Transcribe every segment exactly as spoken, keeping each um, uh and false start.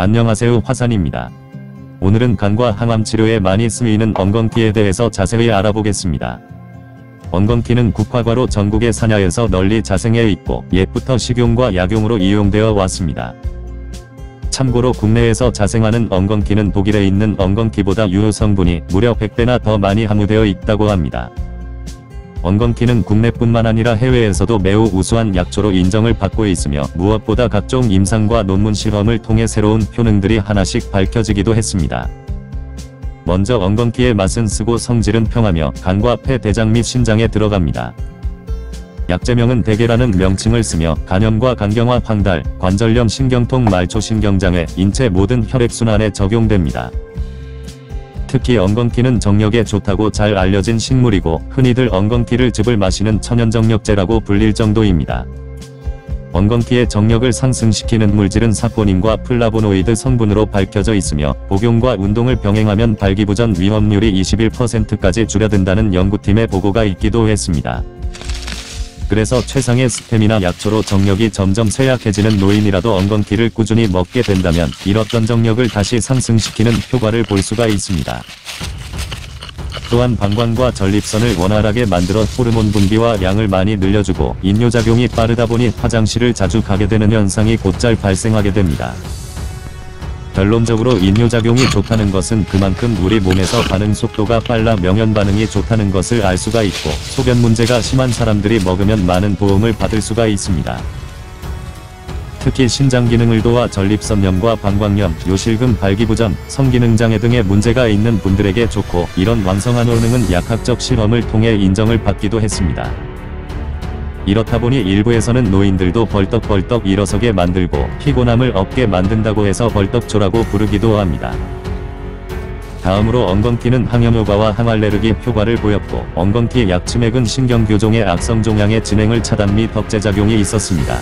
안녕하세요, 화산입니다. 오늘은 간과 항암 치료에 많이 쓰이는 엉겅퀴에 대해서 자세히 알아보겠습니다. 엉겅퀴는 국화과로 전국의 산야에서 널리 자생해 있고 옛부터 식용과 약용으로 이용되어 왔습니다. 참고로 국내에서 자생하는 엉겅퀴는 독일에 있는 엉겅퀴보다 유효 성분이 무려 백 배나 더 많이 함유되어 있다고 합니다. 엉겅퀴는 국내뿐만 아니라 해외에서도 매우 우수한 약초로 인정을 받고 있으며 무엇보다 각종 임상과 논문 실험을 통해 새로운 효능들이 하나씩 밝혀지기도 했습니다. 먼저 엉겅퀴의 맛은 쓰고 성질은 평하며 간과 폐, 대장 및 신장에 들어갑니다. 약제명은 대개라는 명칭을 쓰며 간염과 간경화, 황달, 관절염, 신경통, 말초, 신경장애, 인체 모든 혈액순환에 적용됩니다. 특히 엉겅퀴는 정력에 좋다고 잘 알려진 식물이고 흔히들 엉겅퀴를 즙을 마시는 천연정력제라고 불릴 정도입니다. 엉겅퀴의 정력을 상승시키는 물질은 사포닌과 플라보노이드 성분으로 밝혀져 있으며 복용과 운동을 병행하면 발기부전 위험률이 이십일 퍼센트까지 줄어든다는 연구팀의 보고가 있기도 했습니다. 그래서 최상의 스태미나 약초로 정력이 점점 쇠약해지는 노인이라도 엉겅퀴를 꾸준히 먹게 된다면 잃었던 정력을 다시 상승시키는 효과를 볼 수가 있습니다. 또한 방광과 전립선을 원활하게 만들어 호르몬 분비와 양을 많이 늘려주고 인뇨작용이 빠르다 보니 화장실을 자주 가게 되는 현상이 곧잘 발생하게 됩니다. 결론적으로 인뇨작용이 좋다는 것은 그만큼 우리 몸에서 반응 속도가 빨라 명현 반응이 좋다는 것을 알 수가 있고 소변 문제가 심한 사람들이 먹으면 많은 도움을 받을 수가 있습니다. 특히 신장 기능을 도와 전립선염과 방광염, 요실금, 발기부전, 성기능장애 등의 문제가 있는 분들에게 좋고 이런 왕성한 효능은 약학적 실험을 통해 인정을 받기도 했습니다. 이렇다 보니 일부에서는 노인들도 벌떡벌떡 일어서게 만들고 피곤함을 없게 만든다고 해서 벌떡조라고 부르기도 합니다. 다음으로 엉겅퀴는 항염효과와 항알레르기 효과를 보였고 엉겅퀴 약침액은 신경교종의 악성종양의 진행을 차단 및 억제작용이 있었습니다.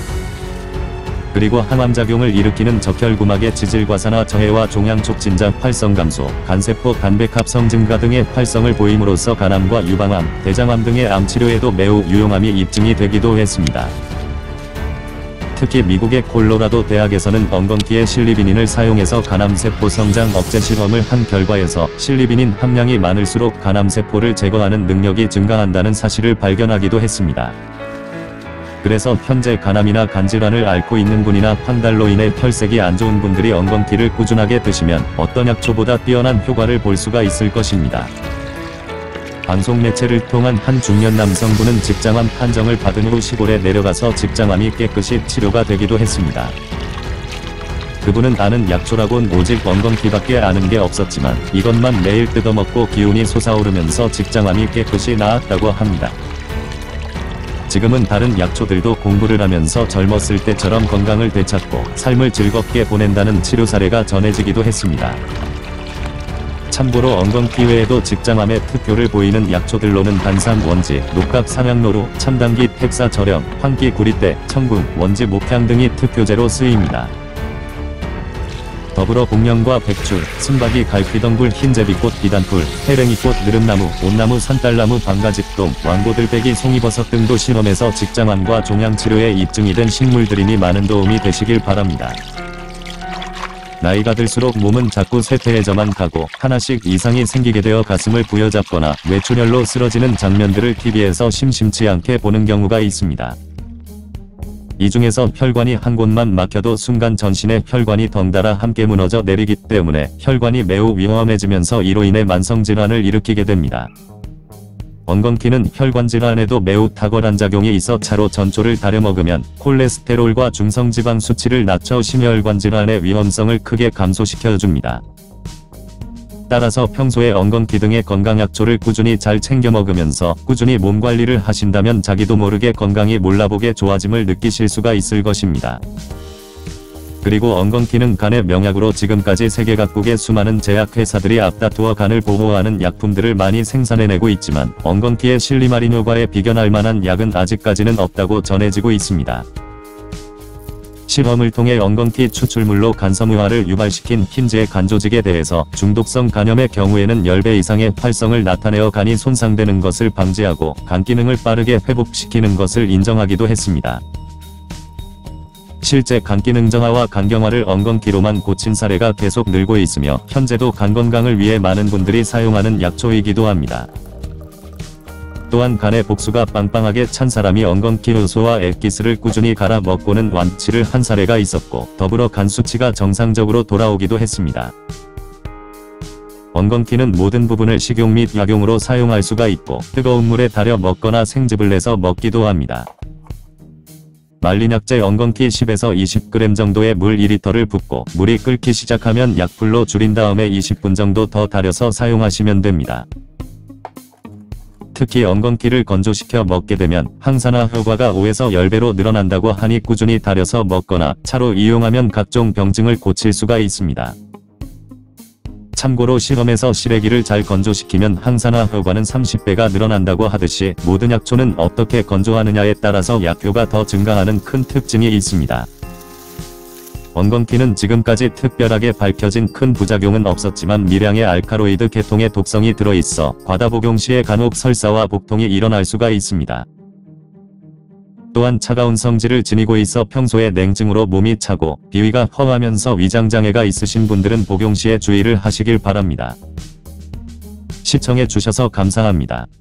그리고 항암작용을 일으키는 적혈구막의 지질과산화 저해와 종양 촉진자 활성 감소, 간세포 단백 합성 증가 등의 활성을 보임으로써 간암과 유방암, 대장암 등의 암치료에도 매우 유용함이 입증이 되기도 했습니다. 특히 미국의 콜로라도 대학에서는 엉겅퀴의 실리비닌을 사용해서 간암세포 성장 억제 실험을 한 결과에서 실리비닌 함량이 많을수록 간암세포를 제거하는 능력이 증가한다는 사실을 발견하기도 했습니다. 그래서 현재 간암이나 간질환을 앓고 있는 분이나 황달로 인해 혈색이 안 좋은 분들이 엉겅퀴를 꾸준하게 드시면 어떤 약초보다 뛰어난 효과를 볼 수가 있을 것입니다. 방송 매체를 통한 한 중년 남성분은 직장암 판정을 받은 후 시골에 내려가서 직장암이 깨끗이 치료가 되기도 했습니다. 그분은 아는 약초라곤 오직 엉겅퀴밖에 아는 게 없었지만 이것만 매일 뜯어먹고 기운이 솟아오르면서 직장암이 깨끗이 나았다고 합니다. 지금은 다른 약초들도 공부를 하면서 젊었을 때처럼 건강을 되찾고 삶을 즐겁게 보낸다는 치료 사례가 전해지기도 했습니다. 참고로 엉겅퀴 외에도 직장암에 특효를 보이는 약초들로는 단삼 원지, 녹각 상향노루, 참당귀, 텍사 절염, 황기 구리대, 청궁, 원지 목향 등이 특효제로 쓰입니다. 더불어 복령과 백출, 순박이, 갈퀴덩굴, 흰제비꽃, 비단풀, 해랭이꽃, 느릅나무, 온나무, 산딸나무, 방가집동, 왕고들빼기, 송이버섯 등도 실험에서 직장암과 종양치료에 입증이 된 식물들이니 많은 도움이 되시길 바랍니다. 나이가 들수록 몸은 자꾸 쇠퇴해져만 가고 하나씩 이상이 생기게 되어 가슴을 부여잡거나 뇌출혈로 쓰러지는 장면들을 티비에서 심심치 않게 보는 경우가 있습니다. 이 중에서 혈관이 한 곳만 막혀도 순간 전신의 혈관이 덩달아 함께 무너져 내리기 때문에 혈관이 매우 위험해지면서 이로 인해 만성질환을 일으키게 됩니다. 엉겅퀴는 혈관질환에도 매우 탁월한 작용이 있어 차로 전초를 다려 먹으면 콜레스테롤과 중성지방 수치를 낮춰 심혈관 질환의 위험성을 크게 감소시켜줍니다. 따라서 평소에 엉겅퀴 등의 건강약초를 꾸준히 잘 챙겨 먹으면서 꾸준히 몸관리를 하신다면 자기도 모르게 건강이 몰라보게 좋아짐을 느끼실 수가 있을 것입니다. 그리고 엉겅퀴는 간의 명약으로 지금까지 세계 각국의 수많은 제약회사들이 앞다투어 간을 보호하는 약품들을 많이 생산해내고 있지만 엉겅퀴의 실리마린 효과에 비견할 만한 약은 아직까지는 없다고 전해지고 있습니다. 실험을 통해 엉겅퀴 추출물로 간섬유화를 유발시킨 흰제 간조직에 대해서 중독성 간염의 경우에는 십 배 이상의 활성을 나타내어 간이 손상되는 것을 방지하고 간 기능을 빠르게 회복시키는 것을 인정하기도 했습니다. 실제 간 기능 정화와 간경화를 엉겅퀴로만 고친 사례가 계속 늘고 있으며 현재도 간 건강을 위해 많은 분들이 사용하는 약초이기도 합니다. 또한 간의 복수가 빵빵하게 찬 사람이 엉겅퀴 효소와 액기스를 꾸준히 갈아 먹고는 완치를 한 사례가 있었고, 더불어 간 수치가 정상적으로 돌아오기도 했습니다. 엉겅퀴는 모든 부분을 식용 및 약용으로 사용할 수가 있고, 뜨거운 물에 달여 먹거나 생즙을 내서 먹기도 합니다. 말린 약재 엉겅퀴 십에서 이십 그램 정도의 물 이 리터를 붓고 물이 끓기 시작하면 약불로 줄인 다음에 이십 분 정도 더 달여서 사용하시면 됩니다. 특히 엉겅퀴를 건조시켜 먹게 되면 항산화 효과가 오에서 십 배로 늘어난다고 하니 꾸준히 달여서 먹거나 차로 이용하면 각종 병증을 고칠 수가 있습니다. 참고로 실험에서 시래기를 잘 건조시키면 항산화 효과는 삼십 배가 늘어난다고 하듯이 모든 약초는 어떻게 건조하느냐에 따라서 약효가 더 증가하는 큰 특징이 있습니다. 엉겅퀴는 지금까지 특별하게 밝혀진 큰 부작용은 없었지만 미량의 알카로이드 계통의 독성이 들어있어 과다 복용 시에 간혹 설사와 복통이 일어날 수가 있습니다. 또한 차가운 성질을 지니고 있어 평소에 냉증으로 몸이 차고 비위가 허하면서 위장장애가 있으신 분들은 복용 시에 주의를 하시길 바랍니다. 시청해 주셔서 감사합니다.